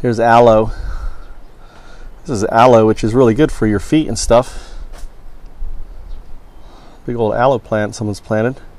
Here's aloe. This is aloe, which is really good for your feet and stuff. Big old aloe plant someone's planted.